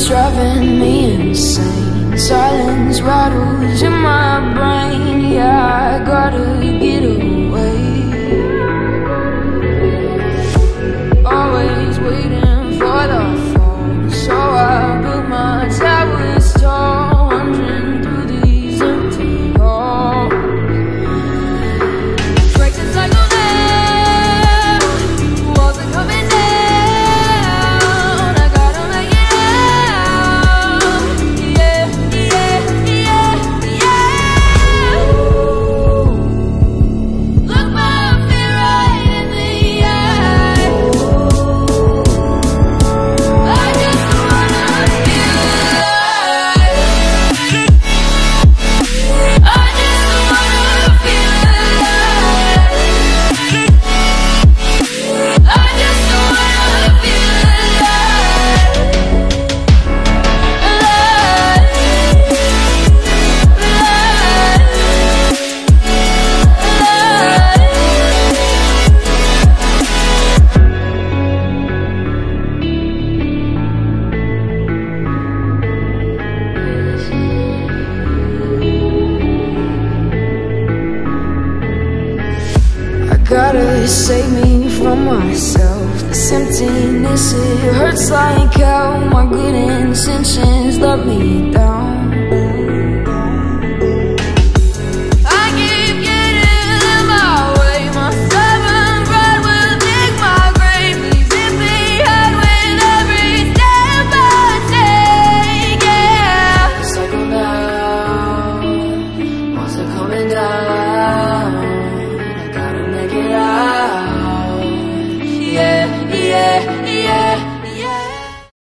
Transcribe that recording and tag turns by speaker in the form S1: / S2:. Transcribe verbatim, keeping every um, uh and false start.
S1: driving me insane. Silence rattles in my brain. Yeah, I gotta get away. Always waiting for the phone, so I built my towers tall, wandering through these empty halls. Break the cycle now, walls are coming down. I gotta make it out. Yeah, yeah, yeah, yeah. Look my fear right in the eye. I just wanna feel alive. I just wanna feel alive. I just wanna feel alive. I gotta save me from myself. This emptiness, it hurts like hell. My good intentions let me down. I keep getting in my way. My stubborn pride will dig my grave. Please hit me hard with every step I take. Yeah, cycle down, walls are coming down. I gotta make it out. Yeah, yeah, yeah.